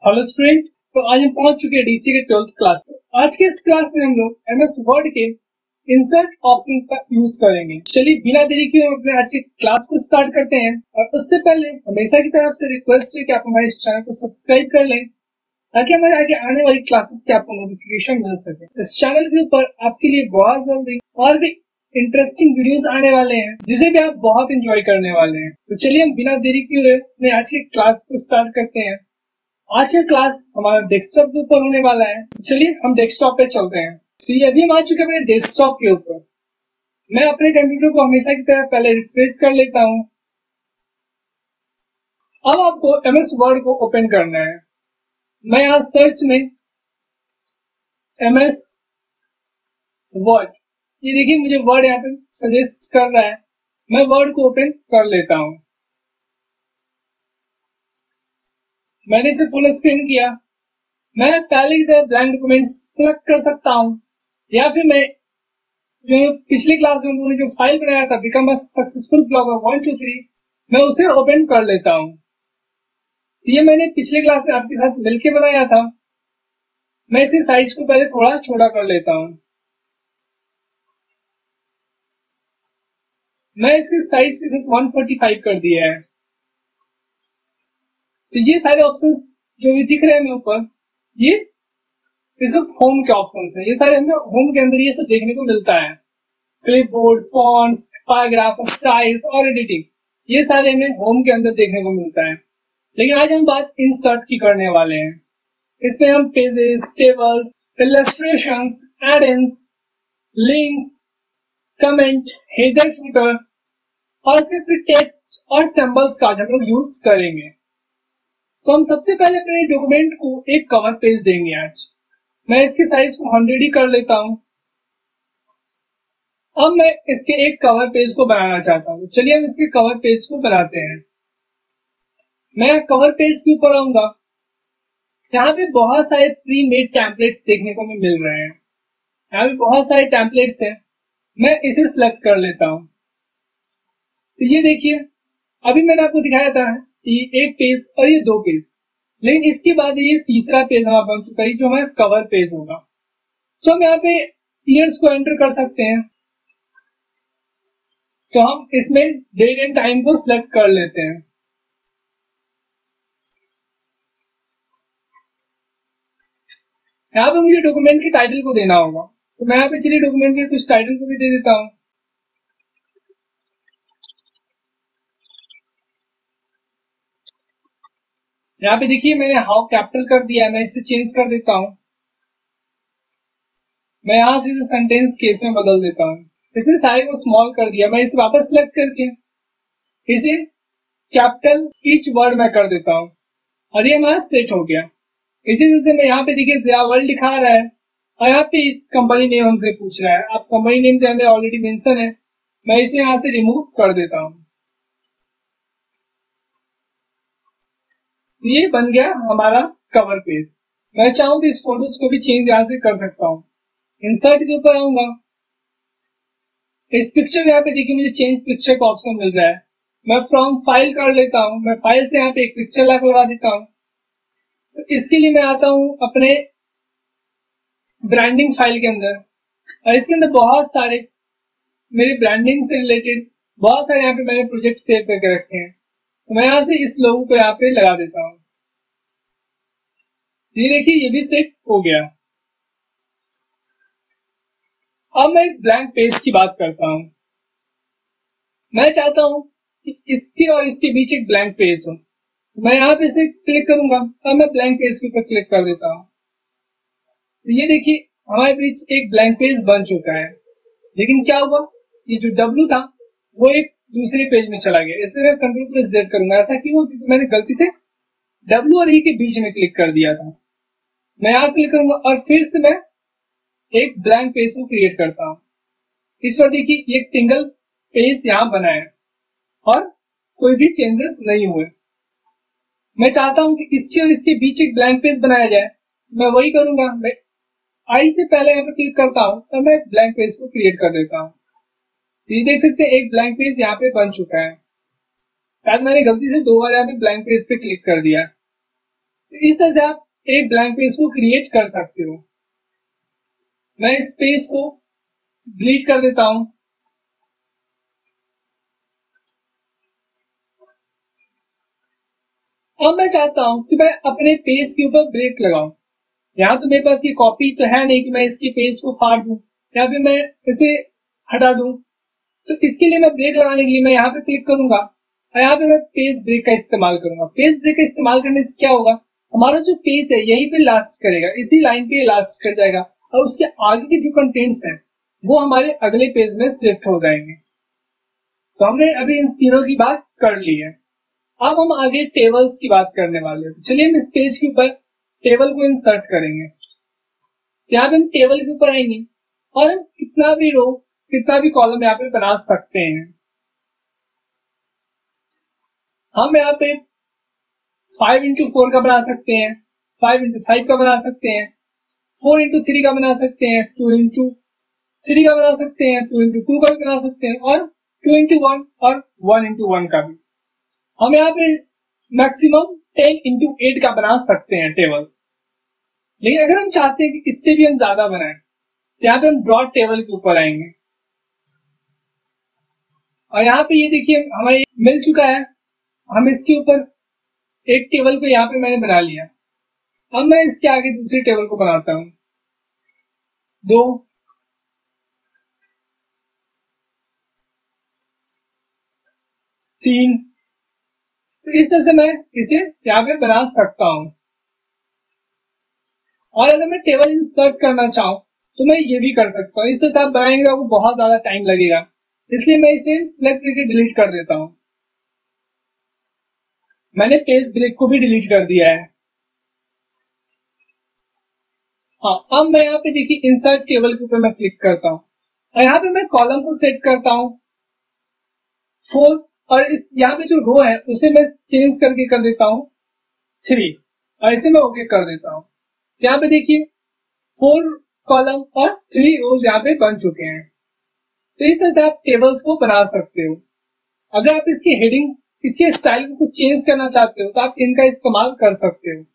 Hello student. तो आज हम पहुंच चुके हैं डीसी के 12th क्लास में। आज के इस क्लास में हम लोग एमएस वर्ड के इंसर्ट ऑप्शन का यूज करेंगे। चलिए बिना देरी किए हम अपने आज की क्लास को स्टार्ट करते हैं। और उससे पहले हमेशा की तरफ से रिक्वेस्ट है कि आप हमारे इस चैनल को सब्सक्राइब कर लें ताकि हमारे आगे आने वाली क्लासेस के आपको नोटिफिकेशन मिल सके। इस चैनल के ऊपर आपके लिए बहुत जल्दी और भी इंटरेस्टिंग वीडियोस आने वाले हैं जिसे भी आप बहुत एंजॉय करने वाले हैं। तो चलिए हम बिना देरी किए अपने आज की क्लास को स्टार्ट करते हैं। आज का क्लास हमारा डेस्कटॉप के ऊपर होने वाला है। चलिए हम डेस्कटॉप पे चलते हैं। तो ये अभी हम आ चुके हैं अपने डेस्कटॉप के ऊपर। मैं अपने कंप्यूटर को हमेशा की तरह पहले रिफ्रेश कर लेता हूँ। अब आपको एमएस वर्ड को ओपन करना है। मैं यहाँ सर्च में एमएस वर्ड, ये देखिए मुझे वर्ड यहाँ पे सजेस्ट कर रहा है। मैं वर्ड को ओपन कर लेता हूँ। मैंने इसे फुल स्क्रीन किया। मैं पहले की तरह ब्लैंक डॉक्यूमेंट सेलेक्ट कर सकता हूँ या फिर मैं जो पिछले क्लास में उन्होंने जो फाइल बनाया था बिकम अ सक्सेसफुल ब्लॉगर 1 2 3, मैं उसे ओपन कर लेता हूँ। ये मैंने पिछले क्लास में आपके साथ मिलके बनाया था। मैं इसे साइज को पहले थोड़ा छोटा कर लेता हूँ। मैं इसके साइज को सिर्फ 145 कर दिया है। तो ये सारे ऑप्शंस जो भी दिख रहे हैं मेरे ऊपर, ये इस वक्त होम के ऑप्शंस हैं। ये सारे हमें होम के अंदर ये सब देखने को मिलता है। क्लिपबोर्ड, फॉन्ट्स, पैराग्राफ, स्टाइल और एडिटिंग, ये सारे हमें होम के अंदर देखने को मिलता है। लेकिन आज हम बात इंसर्ट की करने वाले हैं। इसमें हम pages, table, illustrations, add ins, links, comment, header, footer और फिर टेक्स्ट और सिंबल्स का आज हम लोग यूज करेंगे। तो हम सबसे पहले अपने डॉक्यूमेंट को एक कवर पेज देंगे आज। मैं इसके साइज को 100 ही कर लेता हूं। अब मैं इसके एक कवर पेज को बनाना चाहता हूँ। चलिए हम इसके कवर पेज को बनाते हैं। मैं कवर पेज के ऊपर आऊंगा। यहाँ पे बहुत सारे प्री मेड टेम्पलेट्स देखने को मिल रहे हैं। यहाँ पे बहुत सारे टेम्पलेट्स हैं। मैं इसे सिलेक्ट कर लेता हूँ। तो ये देखिए, अभी मैंने आपको दिखाया था ये एक पेज और ये 2 पेज, लेकिन इसके बाद ये तीसरा पेज हमारा बन चुका है जो हमारा कवर पेज होगा। तो हम यहाँ पे ईयर्स को एंटर कर सकते हैं। तो हम इसमें डेट एंड टाइम को सिलेक्ट कर लेते हैं। यहाँ पे मुझे डॉक्यूमेंट के टाइटल को देना होगा। तो मैं यहाँ पे चलिए डॉक्यूमेंट के कुछ टाइटल को भी दे देता हूँ। यहाँ पे देखिए मैंने हाउ कैपिटल कर दिया। मैं इसे चेंज कर देता हूँ। मैं यहाँ से इसे सेंटेंस केस में बदल देता हूँ। इसने सारे को स्मॉल कर दिया। मैं इसे वापस सिलेक्ट करके इसे कैपिटल ईच वर्ड में कर देता हूँ और ये हमारा सेट हो गया। इसी तरह से मैं यहाँ पे देखिए जया वर्ल्ड लिखा रहा है और यहाँ पे इस कंपनी नेम हमसे पूछ रहा है। आप कंपनी नेम के अंदर ऑलरेडी मेंशन है। मैं इसे यहाँ से रिमूव कर देता हूँ। तो ये बन गया हमारा कवर पेज। मैं चाहूँ तो इस फोटोज को भी चेंज यहाँ से कर सकता हूँ। इंसर्ट के ऊपर आऊंगा। इस पिक्चर यहाँ पे देखिए मुझे चेंज पिक्चर का ऑप्शन मिल रहा है। मैं फ्रॉम फाइल कर लेता हूँ। मैं फाइल से यहाँ पे एक पिक्चर लगा देता हूँ। तो इसके लिए मैं आता हूँ अपने ब्रांडिंग फाइल के अंदर और इसके अंदर बहुत सारे मेरे ब्रांडिंग से रिलेटेड बहुत सारे यहाँ पे मैंने प्रोजेक्ट सेव करके रखे हैं। तो मैं यहाँ से इस लोगो को यहाँ पे लगा देता हूँ। ये देखिए ये भी सेट हो गया। अब मैं एक ब्लैंक पेज की बात करता हूँ। मैं चाहता हूँ कि इसके और इसके बीच एक ब्लैंक पेज हो। मैं यहाँ पे इसे क्लिक करूंगा। अब मैं ब्लैंक पेज के ऊपर क्लिक कर देता हूँ। तो ये देखिए हमारे बीच एक ब्लैंक पेज बन चुका है। लेकिन क्या हुआ, ये जो W था वो एक दूसरे पेज में चला गया। इसलिए मैं कंट्रोल प्लस Z करूंगा। ऐसा क्यों? क्योंकि मैंने गलती से W और E के बीच में क्लिक कर दिया था। मैं यहाँ क्लिक करूंगा और फिर से मैं एक ब्लैंक पेज को क्रिएट करता हूँ। इस बार देखिए ये एक सिंगल पेज यहाँ बना है और कोई भी चेंजेस नहीं हुए। मैं चाहता हूं कि इसके और इसके बीच एक ब्लैंक पेज बनाया जाए। मैं वही करूंगा। मैं आई से पहले यहाँ पे क्लिक करता हूँ तब मैं ब्लैंक पेज को क्रिएट कर देता हूँ। ये देख सकते हैं एक ब्लैंक पेज यहाँ पे बन चुका है। शायद मैंने गलती से 2 बार यहाँ पे ब्लैंक पेज पे क्लिक कर दिया। इस तरह से आप एक ब्लैंक पेज को क्रिएट कर सकते हो। मैं इस पेज को डिलीट कर देता हूं। अब मैं चाहता हूं कि मैं अपने पेज के ऊपर ब्रेक लगाऊं। यहाँ तो मेरे पास ये कॉपी तो है नहीं कि मैं इसके पेज को फाड़ दूं या फिर मैं इसे हटा दूं। तो इसके लिए मैं ब्रेक लगाने के लिए मैं यहाँ पे क्लिक करूंगा और यहाँ पे मैं पेज ब्रेक का इस्तेमाल करूंगा। पेज ब्रेक का इस्तेमाल करने से क्या होगा, हमारा जो पेज है यहीं पे लास्ट करेगा, इसी लाइन पे लास्ट कर जाएगा और उसके आगे के जो कंटेंट्स हैं वो हमारे अगले पेज में शिफ्ट हो जाएंगे। तो हमने अभी इन तीनों की बात कर ली है। अब हम आगे टेबल्स की बात करने वाले हैं। तो चलिए हम इस पेज के ऊपर टेबल को इंसर्ट करेंगे। यहाँ पे हम टेबल के ऊपर आएंगे और हम कितना भी रो कितना भी कॉलम यहाँ पे बना सकते हैं। हम यहाँ पे 5x4 का बना सकते हैं, 5x5 का बना सकते हैं, 4x3 का बना सकते हैं, 2x3 का बना सकते हैं, 2x2 का भी बना सकते हैं और 2x1 और 1x1 का भी। हम यहाँ पे मैक्सिमम 10x8 का बना सकते हैं टेबल। लेकिन अगर हम चाहते हैं कि इससे भी हम ज्यादा बनाएं तो यहाँ पे हम ड्रॉ टेबल के ऊपर आएंगे और यहाँ पे ये देखिए हमें मिल चुका है। हम इसके ऊपर एक टेबल को यहाँ पे मैंने बना लिया। अब मैं इसके आगे दूसरी टेबल को बनाता हूं, 2, 3। तो इस तरह से मैं इसे यहाँ पे बना सकता हूं। और अगर मैं टेबल इंसर्ट करना चाहूँ तो मैं ये भी कर सकता हूँ। इस तरह से आप बनाएंगे आपको बहुत ज्यादा टाइम लगेगा, इसलिए मैं इसे सिलेक्ट करके डिलीट कर देता हूँ। मैंने पेज ब्रेक को भी डिलीट कर दिया है। हाँ, अब मैं यहाँ पे देखिए इंसर्ट टेबल के ऊपर मैं क्लिक करता हूँ और यहाँ पे मैं कॉलम को सेट करता हूँ 4 और इस यहाँ पे जो रो है उसे मैं चेंज करके कर देता हूँ 3 और इसे मैं ओके कर देता हूँ। यहाँ पे देखिए 4 कॉलम और 3 रोज यहाँ पे बन चुके हैं। तो इस तरह से आप टेबल्स को बना सकते हो। अगर आप इसकी हेडिंग इसके स्टाइल को कुछ चेंज करना चाहते हो तो आप इनका इस्तेमाल कर सकते हो।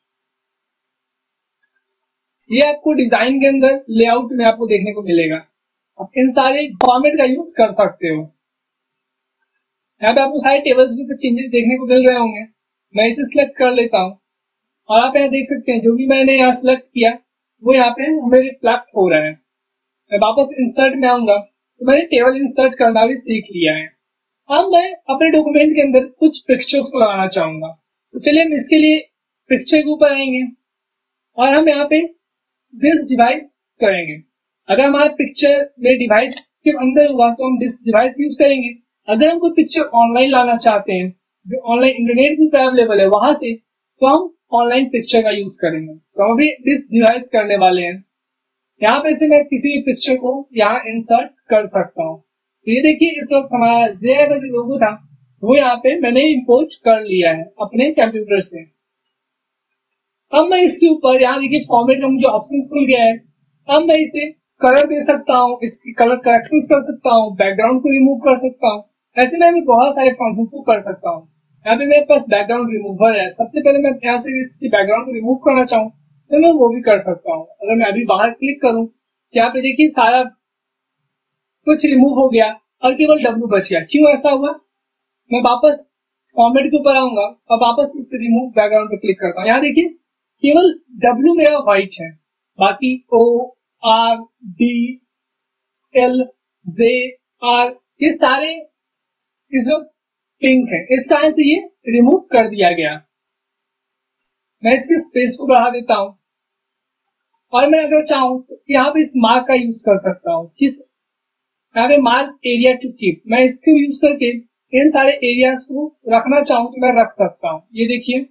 ये आपको डिजाइन के अंदर लेआउट में आपको देखने को मिलेगा। आप इन सारे फॉर्मेट का यूज कर सकते हो। यहाँ पे आपको सारे टेबल्स के ऊपर चेंजेस देखने को मिल रहे होंगे। मैं इसे सिलेक्ट कर लेता हूँ और आप यहाँ देख सकते हैं जो भी मैंने यहाँ सिलेक्ट किया वो यहाँ पे हमें रिफ्लेक्ट हो रहा है। मैं वापस इंसर्ट में आऊंगा तो मैंने टेबल इंसर्ट करना भी सीख लिया है। अब मैं अपने डॉक्यूमेंट के अंदर कुछ पिक्चर्स को लगाना चाहूंगा। तो चलिए हम इसके लिए पिक्चर के ऊपर आएंगे और हम यहाँ पे दिस डिवाइस करेंगे। अगर हमारा पिक्चर में डिवाइस के अंदर हुआ तो हम दिस डिवाइस यूज करेंगे। अगर हम कोई पिक्चर ऑनलाइन लाना चाहते हैं जो ऑनलाइन इंटरनेट के ऊपर अवेलेबल है वहां से, तो हम ऑनलाइन पिक्चर का यूज करेंगे। तो हम अभी दिस डिवाइस करने वाले हैं। यहाँ पे से मैं किसी भी पिक्चर को यहाँ इंसर्ट कर सकता हूँ। तो ये देखिए इस वक्त हमारा ज़ेया का जो लोगो था वो यहाँ पे मैंने इंपोर्ट कर लिया है अपने कंप्यूटर से। अब मैं इसके ऊपर यहाँ देखिए फॉर्मेट का मुझे ऑप्शन खुल गया है। अब मैं इसे कलर दे सकता हूँ, इसकी कलर करेक्शंस कर सकता हूँ, बैकग्राउंड को रिमूव कर सकता हूँ। ऐसे में मैं बहुत सारे फंक्शंस को कर सकता हूँ। यहाँ पे मेरे पास बैकग्राउंड रिमूवर है। सबसे पहले मैं यहाँ से इसकी बैकग्राउंड को रिमूव करना चाहूँ तो मैं वो भी कर सकता हूँ। अगर मैं अभी बाहर क्लिक करूँ तो यहाँ पे देखिए सारा कुछ रिमूव हो गया और केवल W बच गया। क्यों ऐसा हुआ? मैं वापस फॉर्मेट के ऊपर आऊंगा और वापस इस रिमूव बैकग्राउंड पे क्लिक करता हूँ। यहाँ देखिए केवल W मेरा व्हाइट है, बाकी O, R, D, L, J, R ये सारे इस वक्त पिंक है। इस कारण से ये रिमूव कर दिया गया। मैं इसके स्पेस को बढ़ा देता हूँ और मैं अगर चाहूँ तो यहाँ पे इस मार्क का यूज कर सकता हूँ। किस यहाँ पे मार्क एरिया टू कीप, मैं इसको यूज करके इन सारे एरियाज को रखना चाहूँ तो मैं रख सकता हूँ। ये देखिए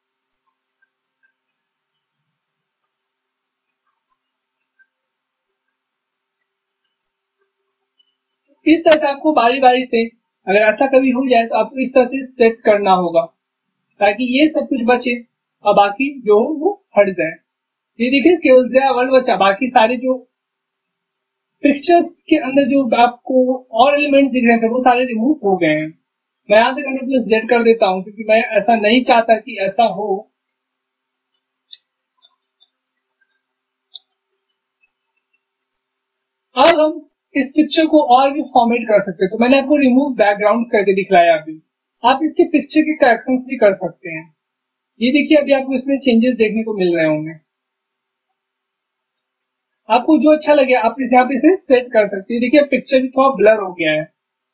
इस तरह से आपको बारी बारी से अगर ऐसा कभी हो जाए तो आपको इस तरह से सेट करना होगा ताकि ये सब कुछ बचे और बाकी जो वो हट जाए। ये देखिए केवल ज़ेया वर्ल्ड बचा, बाकी सारे जो पिक्चर्स के अंदर जो आपको और एलिमेंट दिख रहे थे वो सारे रिमूव हो गए हैं। मैं यहाँ से Ctrl+Z कर देता हूँ क्योंकि मैं ऐसा नहीं चाहता कि ऐसा हो। अब हम इस पिक्चर को और भी फॉर्मेट कर सकते हैं। तो मैंने आपको रिमूव बैकग्राउंड करके दिखलाया। अभी आप इसके पिक्चर के करेक्शंस भी कर सकते हैं। ये देखिए अभी आपको इसमें चेंजेस देखने को मिल रहे होंगे। आपको जो अच्छा लगे आप इसे यहाँ पे इसे सेट कर सकते हैं। देखिए पिक्चर भी थोड़ा ब्लर हो गया है।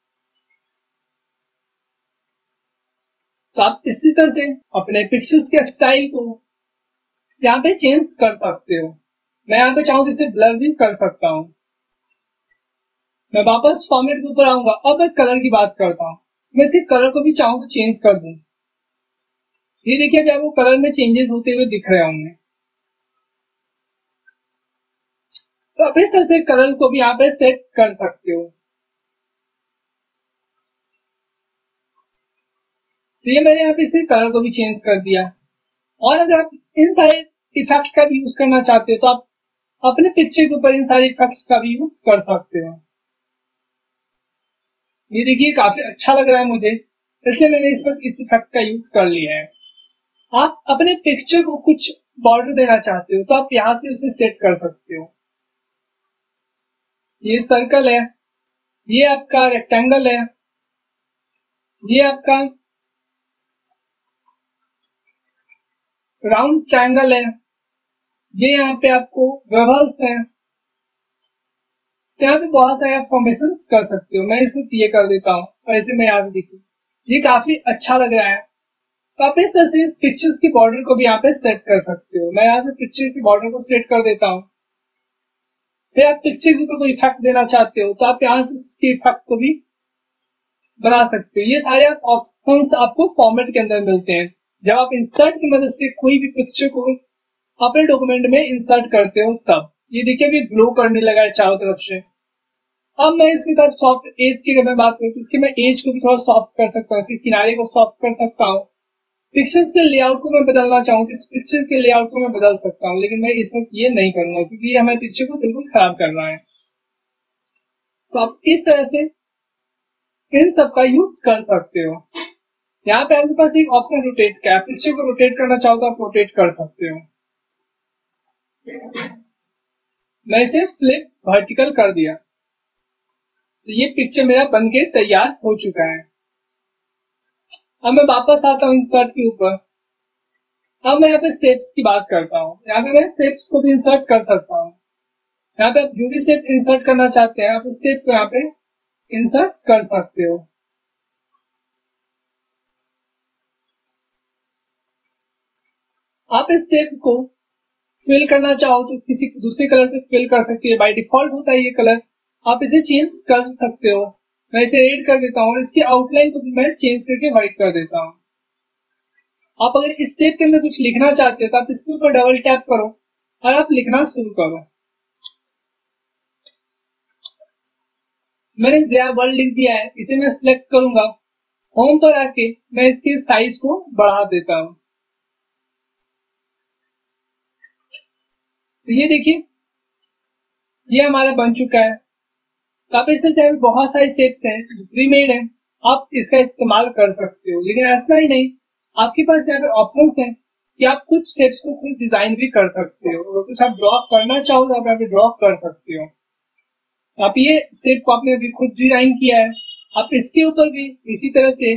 तो आप इसी तरह से अपने पिक्चर्स के स्टाइल को यहाँ पे चेंज कर सकते हो। मैं यहाँ पे चाहूँ तो इसे ब्लर भी कर सकता हूँ। मैं वापस फॉर्मेट के ऊपर आऊंगा। अब मैं कलर की बात करता हूँ। मैं इसे कलर को भी चाहूँ तो चेंज कर दूं। ये देखिए अभी आपको कलर में चेंजेस होते हुए दिख रहे होंगे। तो आप इस तरह से कलर को भी यहाँ पे सेट कर सकते हो। तो ये मैंने यहाँ पे इसे कलर को भी चेंज कर दिया। और अगर आप इन सारे इफेक्ट का भी यूज करना चाहते हो तो आप अपने पिक्चर के ऊपर इन सारे इफेक्ट्स का भी यूज कर सकते हो। ये देखिए काफी अच्छा लग रहा है मुझे, इसलिए मैंने इस वक्त इस इफेक्ट का यूज कर लिया है। आप अपने पिक्चर को कुछ बॉर्डर देना चाहते हो तो आप यहाँ से उसे सेट कर सकते हो। ये सर्कल है, ये आपका रेक्टेंगल है, ये आपका राउंड ट्रायंगल है, ये यहाँ पे आपको वेवल्स है। तो यहाँ पे बहुत सारे आप फॉर्मेशन कर सकते हो। मैं इसमें ये कर देता हूँ और ऐसे मैं यहाँ पे देखिए ये काफी अच्छा लग रहा है। तो आप इस तरह से पिक्चर्स की बॉर्डर को भी यहाँ पे सेट कर सकते हो। मैं यहाँ पे पिक्चर की बॉर्डर को सेट कर देता हूँ। फिर आप पिक्चर के ऊपर कोई इफेक्ट देना चाहते हो तो आप यहाँ से उसके इफेक्ट को भी बना सकते हो। ये सारे आप ऑप्शंस आपको फॉर्मेट के अंदर मिलते हैं। जब आप इंसर्ट की मदद से कोई भी पिक्चर को अपने डॉक्यूमेंट में इंसर्ट करते हो तब ये देखिए अभी ग्लो करने लगा है चारों तरफ से। अब मैं इसके साथ सॉफ्ट एज की अगर मैं बात करूँ तो इसके मैं एज को भी थोड़ा सॉफ्ट कर सकता हूँ, इसके किनारे को सॉफ्ट कर सकता हूँ। पिक्चर्स के लेआउट को मैं बदलना चाहूँ तो इस पिक्चर के लेआउट को मैं बदल सकता हूँ, लेकिन मैं इस वक्त ये नहीं करूंगा क्योंकि ये हमारे पिक्चर को बिल्कुल खराब कर रहा है। तो आप इस तरह से इन सब का यूज कर सकते हो। यहाँ पे आपके पास एक ऑप्शन रोटेट का है। पिक्चर को रोटेट करना चाहो तो आप रोटेट कर सकते हो। मैं इसे फ्लिप वर्टिकल कर दिया तो ये पिक्चर मेरा बनके तैयार हो चुका है। अब मैं वापस आता हूँ इंसर्ट के ऊपर। अब मैं यहाँ पे शेप्स की बात करता हूँ। यहाँ पे मैं शेप्स को भी इंसर्ट कर सकता हूँ। यहाँ पे आप जो भी शेप इंसर्ट करना चाहते हैं आप उस शेप को यहाँ पे इंसर्ट कर सकते हो। आप इस शेप को फिल करना चाहो तो किसी दूसरे कलर से फिल कर सकते हो। बाय डिफॉल्ट होता है ये कलर, आप इसे चेंज कर सकते हो। मैं इसे रेड कर देता हूँ और इसकी आउटलाइन को भी मैं चेंज करके व्हाइट कर देता हूँ। आप अगर इस शेप के अंदर कुछ लिखना चाहते हो तो आप इसके ऊपर डबल टैप करो और आप लिखना शुरू करो। मैंने ज़्यादा वर्ड लिख दिया है, इसे मैं सिलेक्ट करूंगा। होम पर आके मैं इसके साइज को बढ़ा देता हूँ। तो ये देखिए ये हमारा बन चुका है। तो आप इस तरह से बहुत सारे शेप्स हैं प्री मेड है, आप इसका इस्तेमाल कर सकते हो। लेकिन ऐसा ही नहीं, आपके पास यहाँ पे ऑप्शंस हैं कि आप कुछ शेप्स को खुद डिजाइन भी कर सकते हो। अगर कुछ आप ड्रॉ करना चाहो तो आप यहाँ पे ड्रॉ कर सकते हो। आप ये शेप को आपने अभी खुद डिजाइन किया है, आप इसके ऊपर भी इसी तरह से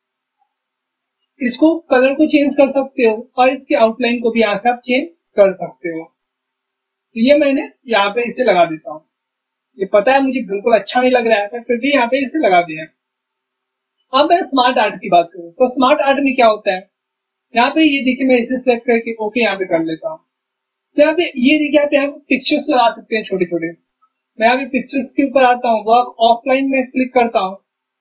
इसको कलर को चेंज कर सकते हो और इसके आउटलाइन को भी यहाँ से आप चेंज कर सकते हो। तो ये मैंने यहाँ पे इसे लगा देता हूँ। ये पता है मुझे बिल्कुल अच्छा नहीं लग रहा है पर फिर भी यहाँ पे इसे लगा दिया। अब मैं स्मार्ट आर्ट की बात करूँ तो स्मार्ट आर्ट में क्या होता है, यहाँ पे ये देखिए मैं इसे सिलेक्ट करके ओके यहाँ पे कर लेता हूँ। तो यहाँ पे ये देखिए आप यहाँ पे पिक्चर्स लगा सकते हैं छोटे छोटे। मैं यहाँ पे पिक्चर्स के ऊपर आता हूँ, वर्क ऑफलाइन में क्लिक करता हूँ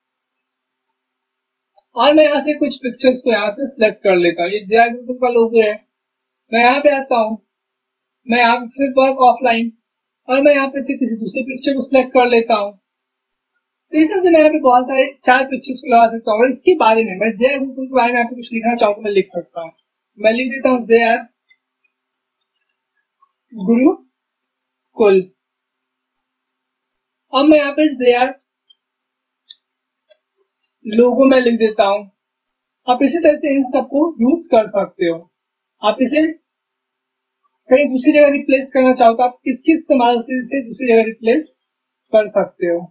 और मैं यहाँ से कुछ पिक्चर्स को यहाँ से सिलेक्ट कर लेता हूँ। ये यूट्यूब का लोगो है। मैं यहाँ पे आता हूँ, मैं यहाँ पे फिर वर्क ऑफलाइन और मैं यहाँ पे से किसी दूसरे पिक्चर को सिलेक्ट कर लेता हूँ। तो इस तरह से मैं यहाँ पे बहुत सारे 4 पिक्चर्स को लगा सकता हूँ। और इसके बारे में मैं जय गुरुकुल के बारे में आपको कुछ लिखना चाहूँ तो मैं लिख सकता हूँ। मैं लिख देता हूँ जय गुरुकुल। अब मैं यहाँ पे जय लोगो में लिख देता हूँ। आप इसी तरह से इन सबको यूज कर सकते हो। आप इसे कहीं दूसरी जगह रिप्लेस करना चाहो तो आप इसके इस्तेमाल से इसे दूसरी जगह रिप्लेस कर सकते हो।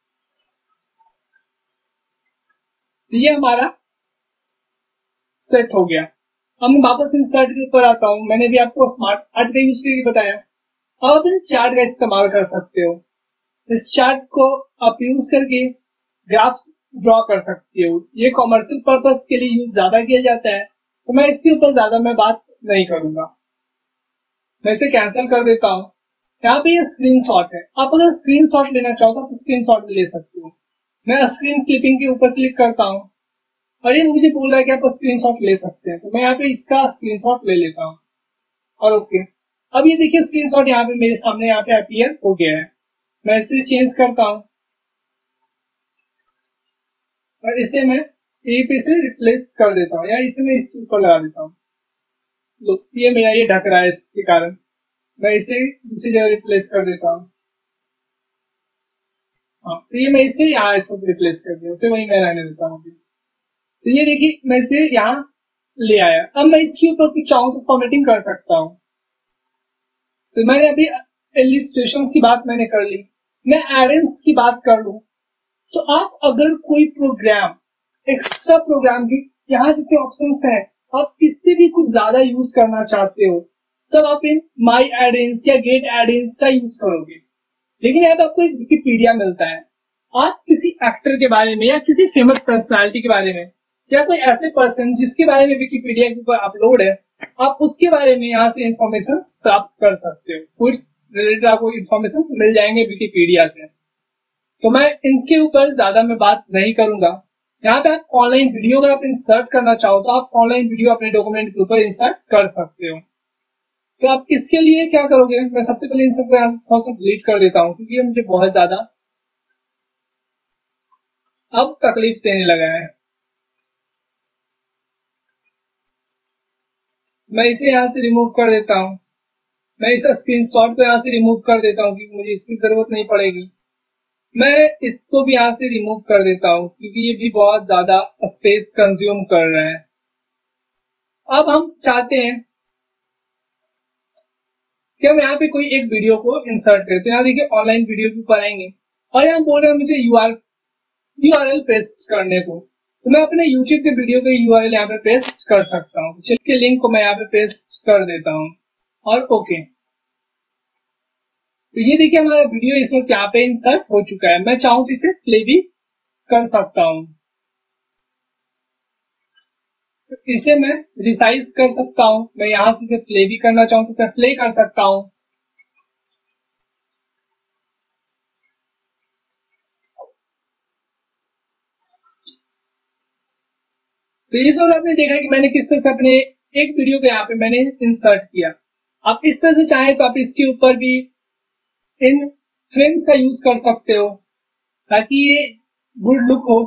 ये हमारा सेट हो गया। अब मैं वापस इंसर्ट के ऊपर आता हूँ। मैंने भी आपको स्मार्ट चार्ट का यूज करके बताया। अब आप इन चार्ट का इस्तेमाल कर सकते हो। इस चार्ट को आप यूज करके ग्राफ्स ड्रॉ कर सकते हो। ये कॉमर्शियल पर्पस के लिए यूज ज्यादा किया जाता है, तो मैं इसके ऊपर ज्यादा मैं बात नहीं करूंगा। मैं इसे कैंसिल कर देता हूँ। यहाँ पे ये स्क्रीनशॉट है। आप अगर स्क्रीनशॉट लेना चाहो तो आप स्क्रीनशॉट ले सकते हो। मैं स्क्रीन क्लिपिंग के ऊपर क्लिक करता हूँ और ये मुझे बोल रहा है कि आप स्क्रीनशॉट ले सकते हैं, तो मैं यहाँ पे इसका स्क्रीनशॉट ले लेता हूँ और ओके। अब ये देखिए स्क्रीनशॉट यहाँ पे मेरे सामने यहाँ पे अपीयर हो गया है। मैं इसे चेंज करता हूँ और इसे मैं यहीं पे से रिप्लेस कर देता हूँ या इसे मैं इसके ऊपर लगा देता हूँ। ये मेरा ये ढक रहा है, इसके कारण मैं इसे दूसरी जगह रिप्लेस कर देता हूँ। हाँ, तो ये मैं इसे यहाँ इसको रिप्लेस कर दिया, उसे वही मैं रहने देता हूँ। तो ये देखिए मैं इसे यहाँ ले आया। अब मैं इसके ऊपर कुछ चाहूँ तो फॉर्मेटिंग कर सकता हूँ। तो मैंने अभी इलिस्ट्रेशंस की बात मैंने कर ली। मैं एडेंस की बात कर लूँ तो आप अगर कोई प्रोग्राम एक्स्ट्रा प्रोग्राम की यहाँ जितने ऑप्शंस हैं आप इससे भी कुछ ज्यादा यूज करना चाहते हो तब आप इन माई एडेंस या गेट एडेंस का यूज करोगे। लेकिन यहाँ पे आपको एक विकिपीडिया मिलता है। आप किसी एक्टर के बारे में या किसी फेमस पर्सनालिटी के बारे में या कोई ऐसे पर्सन जिसके बारे में विकिपीडिया के ऊपर अपलोड है, आप उसके बारे में यहाँ से इंफॉर्मेशन प्राप्त कर सकते हो। कुछ रिलेटेड आपको इंफॉर्मेशन मिल जाएंगे विकिपीडिया से। तो मैं इनके ऊपर ज्यादा मैं बात नहीं करूंगा। यहाँ पे आप ऑनलाइन वीडियो अगर आप इंसर्ट करना चाहो तो आप ऑनलाइन वीडियो अपने डॉक्यूमेंट के ऊपर इंसर्ट कर सकते हो। तो आप इसके लिए क्या करोगे, मैं सबसे पहले इन सबको थोड़ा सा डिलीट कर देता हूँ क्योंकि ये मुझे बहुत ज्यादा अब तकलीफ देने लगा है। मैं इसे यहाँ से रिमूव कर देता हूँ। मैं इस स्क्रीनशॉट को यहाँ से रिमूव कर देता हूँ क्योंकि मुझे इसकी जरूरत नहीं पड़ेगी। मैं इसको भी यहाँ से रिमूव कर देता हूँ क्योंकि ये भी बहुत ज्यादा स्पेस कंज्यूम कर रहे हैं। अब हम चाहते हैं कि हम यहाँ पे कोई एक वीडियो को इंसर्ट करते हैं। यहाँ देखिए ऑनलाइन वीडियो के ऊपर आएंगे और यहाँ बोल रहे हैं मुझे यूआरएल पेस्ट करने को। तो मैं अपने यूट्यूब के वीडियो के यूआरएल यहाँ पे पेस्ट कर सकता हूँ। चलिए लिंक को मैं यहाँ पे पेस्ट कर देता हूँ और ओके। तो ये देखिए हमारा वीडियो इस वक्त यहाँ पे इंसर्ट हो चुका है। मैं चाहूँ तो इसे प्ले भी कर सकता हूँ। तो इसे मैं रिसाइज कर सकता हूँ। मैं यहाँ से इसे प्ले भी करना चाहूँ तो मैं प्ले कर सकता हूँ। तो इस वक्त आपने देखा कि मैंने किस तरह से अपने एक वीडियो को यहाँ पे मैंने इंसर्ट किया। आप इस तरह से चाहें तो आप इसके ऊपर भी इन फ्रेम्स का यूज कर सकते हो ताकि ये गुड लुक हो।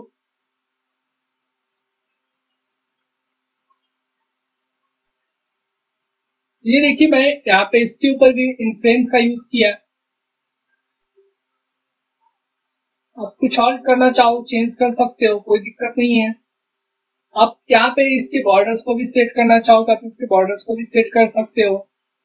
ये देखिए मैं यहाँ पे इसके ऊपर भी इन फ्रेम्स का यूज किया। आप कुछ और करना चाहो चेंज कर सकते हो, कोई दिक्कत नहीं है। आप यहाँ पे इसके बॉर्डर्स को भी सेट करना चाहो तो आप इसके बॉर्डर्स को भी सेट कर सकते हो।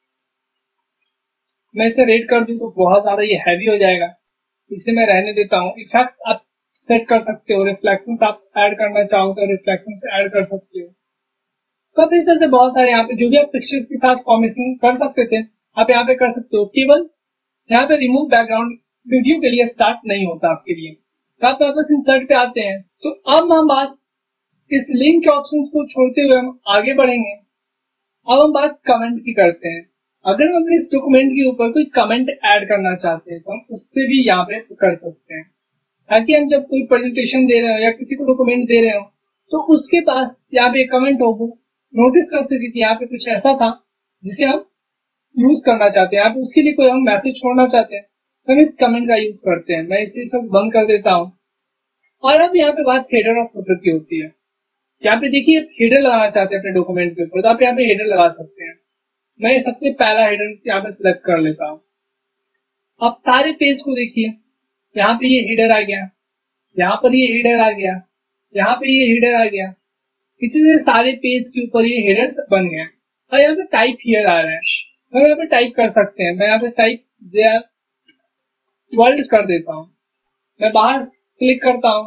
मैं इसे रेड कर दूं तो बहुत ज्यादा ये हैवी हो जाएगा, इसे मैं रहने देता हूँ। इफेक्ट आप सेट कर सकते हो, रिफ्लेक्शन आप ऐड करना चाहो तो रिफ्लेक्शन ऐड कर सकते हो। तो आप इस तरह से बहुत सारे यहाँ पे जो भी आप पिक्चर्स के साथ फॉर्मेशन कर सकते थे आप यहाँ पे कर सकते हो। केवल यहाँ पे रिमूव बैकग्राउंड वीडियो के लिए स्टार्ट नहीं होता आपके लिए। तो आप वापस इंसर्ट पे आते हैं। तो अब हम बात इस लिंक के ऑप्शन को छोड़ते हुए हम आगे बढ़ेंगे। अब हम बात कमेंट की करते हैं। अगर हम अपने इस डॉक्यूमेंट के ऊपर कोई कमेंट ऐड करना चाहते हैं तो हम उससे भी यहाँ पे कर सकते हैं ताकि हम जब कोई प्रेजेंटेशन दे रहे हो या किसी को डॉक्यूमेंट दे रहे हो तो उसके पास यहाँ पे कमेंट हो, वो नोटिस कर सके कि यहाँ पे कुछ ऐसा था जिसे हम यूज करना चाहते हैं। यहाँ पे उसके लिए कोई हम मैसेज छोड़ना चाहते हैं तो हम इस कमेंट का यूज करते हैं। मैं इसे सब बंद कर देता हूँ। और अब यहाँ पे बात हेडर और फुटर की होती है। यहाँ पे देखिए हेडर लगाना चाहते हैं अपने डॉक्यूमेंट के ऊपर तो आप यहाँ पे हेडर लगा सकते हैं। मैं सबसे पहला हेडर यहाँ पे सिलेक्ट कर लेता हूँ। अब सारे पेज को देखिए, यहाँ पे ये हेडर आ गया, यहाँ पर ये हेडर आ गया, यहाँ पे ये हेडर आ गया। इसी से सारे पेज के ऊपर ये हेडर्स बन गए। और यहाँ पे टाइप हियर आ रहा है, हम यहाँ पे टाइप कर सकते हैं। मैं यहाँ पे टाइप देयर वर्ल्ड कर देता हूँ। मैं बाहर क्लिक करता हूँ।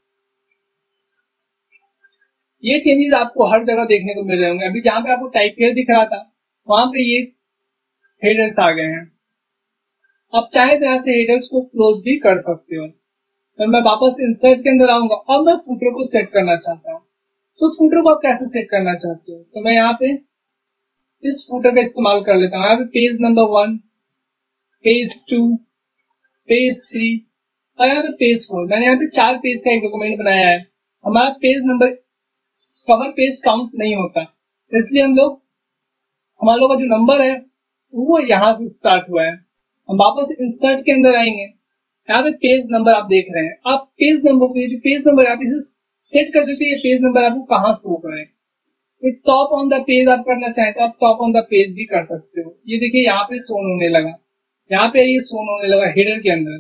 ये चेंजेस आपको हर जगह देखने को मिल रहे होंगे। अभी जहां पे आपको टाइप हियर दिख रहा था वहां पे ये हेडर्स आ गए हैं। आप चाहे तो यहाँ से हेडर्स को क्लोज भी कर सकते हो। तो मैं वापस इंसर्ट के अंदर आऊंगा और मैं फुटर को सेट करना चाहता हूँ। तो फुटर को आप कैसे सेट करना चाहते हो? तो मैं यहाँ पे इस फुटर का इस्तेमाल कर लेता हूँ। यहाँ पे पेज नंबर 1, पेज 2, पेज 3 और यहाँ पे पेज 4। मैंने यहाँ पे 4 पेज का एक डॉक्यूमेंट बनाया है। हमारा page number cover page count नहीं होता, इसलिए हमारे लोग का जो नंबर है वो यहाँ से स्टार्ट हुआ है। हम वापस इंसर्ट के अंदर आएंगे। यहाँ पे पेज नंबर आप देख रहे हैं। आप पेज नंबर को, जो पेज नंबर आप इसे सेट कर सकते हैं, ये पेज नंबर आपको कहाँ शो करें। तो टॉप ऑन द पेज आप करना चाहें तो आप टॉप ऑन द पेज भी कर सकते हो। ये देखिए यहाँ पे शोन होने लगा, यहाँ पे ये शोन होने लगा हेडर के अंदर।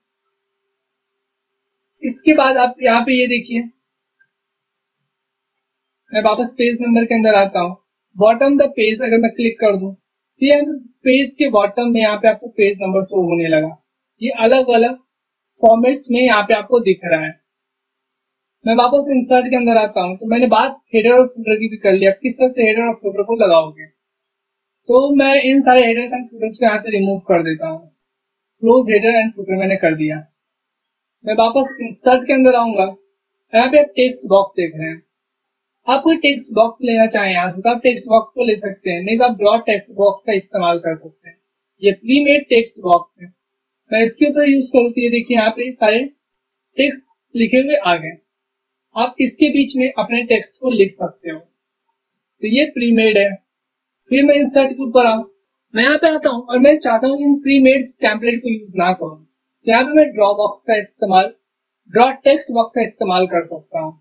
इसके बाद आप यहाँ पे ये देखिए, मैं वापस पेज नंबर के अंदर आता हूँ। बॉटम द पेज अगर मैं क्लिक कर दूं तो ये पेज के बॉटम में यहाँ पे आपको पेज नंबर शो होने लगा। ये अलग अलग फॉर्मेट में यहाँ पे आपको दिख रहा है। मैं वापस इंसर्ट के अंदर आता हूँ। तो मैंने बात हेडर और फुटर की भी कर लिया, किस तरह से हेडर और फुटर को लगाओगे। तो मैं इन सारे हेडर्स एंड फुटर्स को यहाँ से रिमूव कर देता हूँ। क्लोज हेडर एंड फुटर मैंने कर दिया। मैं वापस इंसर्ट के अंदर आऊंगा। यहाँ पे आप टेक्स्ट बॉक्स देख रहे हैं। आप कोई टेक्स्ट बॉक्स लेना चाहें यहाँ से तो आप टेक्स्ट बॉक्स को ले सकते हैं, नहीं तो आप डॉट टेक्स्ट बॉक्स का इस्तेमाल कर सकते हैं। ये प्री मेड टेक्स्ट बॉक्स है। मैं इसके ऊपर यूज करूँ तो ये देखिए यहाँ पे सारे टेक्स्ट लिखे हुए आ गए। आप इसके बीच में अपने टेक्स्ट को लिख सकते हो। तो ये प्री मेड है। फिर मैं इंसर्ट के ऊपर आऊँ, मैं यहाँ पे आता हूँ और मैं चाहता हूँ इन प्री मेड टेम्पलेट को यूज ना करूँ। तो यहाँ पे मैं ड्रॉ बॉक्स का इस्तेमाल, ड्रॉ टेक्स्ट बॉक्स का इस्तेमाल कर सकता हूँ।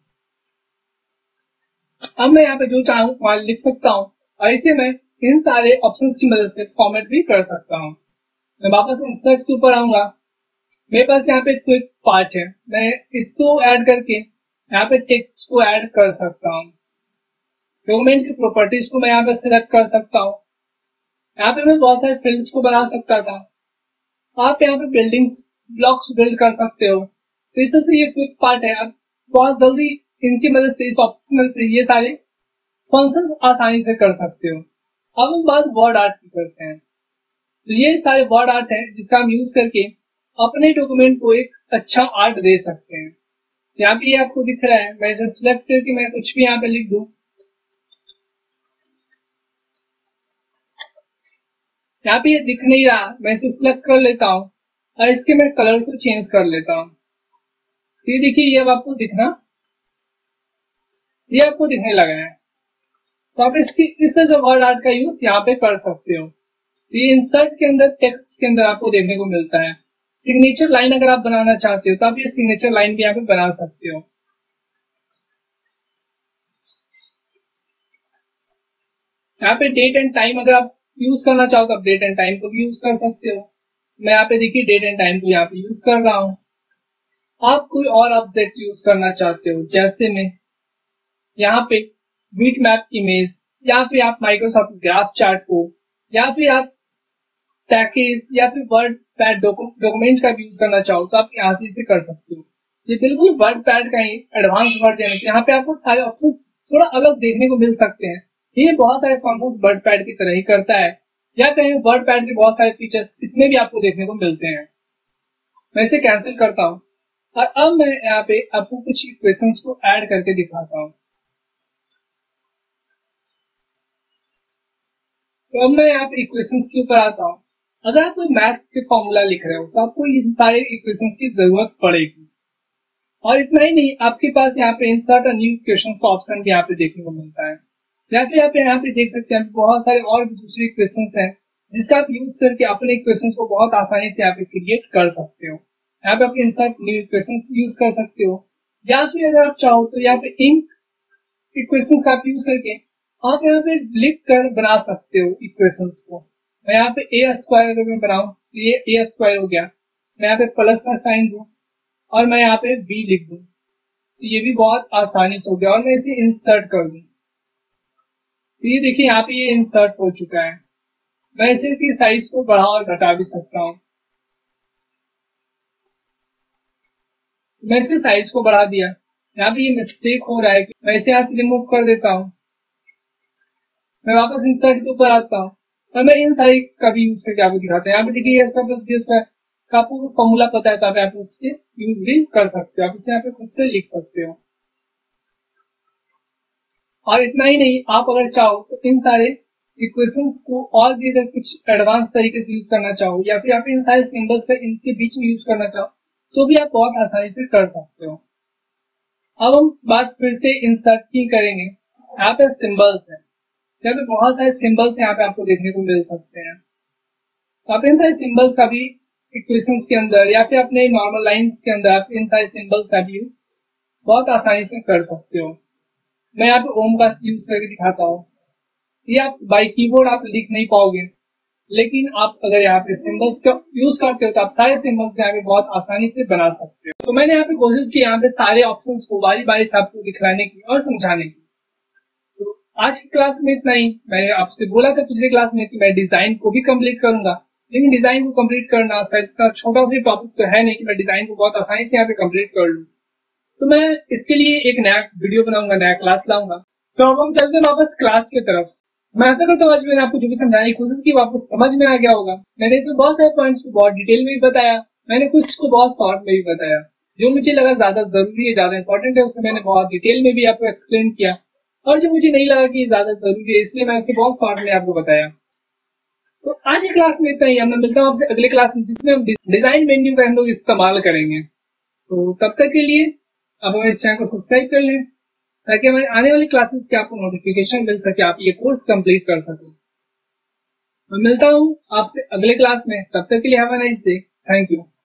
अब मैं यहाँ पे जो चाहूँ वहां लिख सकता हूँ और इसे मैं इन सारे ऑप्शंस की मदद से फॉर्मेट भी कर सकता हूँ। मैं वापस इंसर्ट के ऊपर आऊंगा। मेरे पास यहाँ पे क्विक पार्ट है, मैं इसको ऐड करके यहाँ पे टेक्स्ट को ऐड कर सकता हूँ। डॉक्यूमेंट की प्रॉपर्टीज को मैं यहाँ पे सिलेक्ट कर सकता हूँ। यहाँ पे मैं बहुत सारे फील्ड्स को बना सकता था। आप यहाँ पे बिल्डिंग्स ब्लॉक्स बिल्ड कर सकते हो। तो इस तरह से ये क्विक पार्ट है। आप बहुत जल्दी इनकी मदद से, इस ऑप्शनल से ये सारे फंक्शन आसानी से कर सकते हो। अब हम बात वर्ड आर्ट की करते हैं। तो ये सारे वर्ड आर्ट है जिसका हम यूज करके अपने डॉक्यूमेंट को एक अच्छा आर्ट दे सकते हैं। यहाँ पे ये आपको दिख रहा है, मैं इसे सिलेक्ट करके मैं कुछ भी यहाँ पे लिख दूं। यहाँ पे ये दिख नहीं रहा, मैं इसे सिलेक्ट कर लेता हूँ और इसके मैं कलर को चेंज कर लेता हूँ। ये देखिए ये अब आपको दिखने लगा है। तो आप इस तरह से वर्ड आर्ट का यूज यहाँ पे कर सकते हो। ये इंसर्ट के अंदर टेक्स्ट के अंदर आपको देखने को मिलता है। सिग्नेचर लाइन अगर आप बनाना चाहते हो तो आप ये सिग्नेचर लाइन भी यहाँ पे बना सकते हो। यहाँ पे डेट एंड टाइम अगर आप यूज करना चाहो तो आप डेट एंड टाइम को भी यूज कर सकते हो। मैं यहाँ पे देखिए डेट एंड टाइम को यहाँ पे यूज कर रहा हूँ। आप कोई और ऑब्जेक्ट यूज करना चाहते हो, जैसे मैं यहाँ पे बीट मैप इमेज, या फिर आप माइक्रोसॉफ्ट ग्राफ चार्ट को, या फिर आप पैकेज या फिर वर्ड पैड डॉक्यूमेंट का यूज करना चाहो तो आप यहाँ से इसे कर सकते हो। ये बिल्कुल वर्ड पैड का ही एडवांस वर्जन है। यहाँ पे आपको सारे ऑप्शन थोड़ा अलग देखने को मिल सकते हैं। ये बहुत सारे फंक्शन वर्ड पैड की तरह ही करता है, या कहीं वर्ड पैड के बहुत सारे फीचर्स इसमें भी आपको देखने को मिलते हैं। मैं इसे कैंसिल करता हूँ और अब मैं यहाँ पे आपको कुछ इक्वेशंस को ऐड करके दिखाता हूँ। तो अब मैं यहाँ पे इक्वेशंस के ऊपर आता हूँ। अगर आप कोई मैथ के फॉर्मूला लिख रहे हो तो आपको इन सारे इक्वेशंस की जरूरत पड़ेगी। और इतना ही नहीं, आपके पास यहाँ पे इंसर्ट और न्यू इक्वेशंस का ऑप्शन भी यहाँ पे देखने को मिलता है। या फिर आप यहाँ पे देख सकते हैं बहुत सारे और भी दूसरे इक्वेशंस हैं जिसका आप यूज करके अपने इक्वेशंस को बहुत आसानी से यहाँ पे क्रिएट कर सकते हो। यहाँ पे आप इंसर्ट न्यू इक्वेशंस यूज कर सकते हो, या फिर अगर आप चाहो तो यहाँ पे इंक इक्वेशंस का आप यूज करके आप यहाँ पे लिख कर बना सकते हो इक्वेशंस को। मैं यहाँ पे ए स्क्वायर अगर मैं बनाऊं तो ये ए स्क्वायर हो गया। मैं यहाँ पे प्लस का साइन दूं और मैं यहाँ पे बी लिख दूं तो ये भी बहुत आसानी से हो गया। और मैं इसे इंसर्ट कर दूं तो ये देखिए यहाँ पे ये इंसर्ट हो चुका है। मैं इसे की साइज को बढ़ा और घटा भी सकता हूँ। मैं इसके साइज को बढ़ा दिया। यहाँ पे ये मिस्टेक हो रहा है कि मैं इसे यहाँ से रिमूव कर देता हूँ। मैं वापस इंसर्ट के ऊपर आता हूँ और मैं इन सारी का भी यूज करके आपको दिखाता हूँ। यहाँ पे देखिए S square plus B square का आपको फॉर्मूला पता है तो आप यहाँ पे उसके यूज भी कर सकते हो। आप इसे यहाँ पे खुद से लिख सकते हो। और इतना ही नहीं, आप अगर चाहो तो इन सारे इक्वेशंस को और भी अगर कुछ एडवांस तरीके से यूज करना चाहो या फिर आप इन सारे सिंबल्स का इनके बीच में यूज करना चाहो तो भी आप बहुत आसानी से कर सकते हो। अब हम बात फिर से इंसर्ट की करेंगे। यहाँ पे सिंबल्स है, यहाँ पे बहुत सारे सिंबल्स यहाँ पे आपको देखने को मिल सकते हैं। तो आप इन सारे सिंबल्स का भी इक्वेशंस के अंदर या फिर अपने नॉर्मल लाइंस के अंदर आप इन सारे सिंबल्स का भी बहुत आसानी से कर सकते हो। मैं यहाँ पे ओम का यूज करके दिखाता हूँ। ये आप बाय कीबोर्ड आप लिख नहीं पाओगे, लेकिन आप अगर यहाँ पे सिंबल्स का यूज करते हो तो आप सारे सिंबल्स यहाँ पे बहुत आसानी से बना सकते हो। तो मैंने यहाँ पे कोशिश की यहाँ पे सारे ऑप्शंस को बारी बारी से आपको दिखलाने की और समझाने की। तो आज की क्लास में इतना ही। मैंने आपसे बोला था पिछले क्लास में कि मैं डिजाइन को भी कंप्लीट करूंगा, लेकिन डिजाइन को कंप्लीट करना शायद इतना छोटा सा टॉपिक तो है नहीं कि मैं डिजाइन को बहुत आसानी से यहाँ पे कंप्लीट कर लूँ। तो मैं इसके लिए एक नया वीडियो बनाऊंगा, नया क्लास लाऊंगा। तो अब हम चलते हैं वापस क्लास की तरफ। मैं ऐसा करता हूँ आज मैंने आपको जो भी समझाने की कोशिश की आपको समझ में आ गया होगा। मैंने इसमें बहुत सारे पॉइंट्स को बहुत डिटेल में भी बताया, मैंने कुछ को बहुत शॉर्ट में भी बताया। जो मुझे लगा ज्यादा जरूरी है, ज्यादा इंपॉर्टेंट है, उसे मैंने बहुत डिटेल में भी आपको एक्सप्लेन किया, और जो मुझे नहीं लगा कि ज्यादा जरूरी है इसलिए मैं उसे बहुत शॉर्ट में आपको बताया। तो आज की क्लास में इतना ही। मैं मिलता हूँ आपसे अगले क्लास में जिसमें हम डिजाइन मेन्यू का हम लोग इस्तेमाल करेंगे। तो तब तक के लिए आप हमें इस चैनल को सब्सक्राइब कर लें ताकि हमारे आने वाली क्लासेस के आपको नोटिफिकेशन मिल सके, आप ये कोर्स कंप्लीट कर सके। मैं मिलता हूँ आपसे अगले क्लास में, तब तक के लिए have a nice day. Thank you.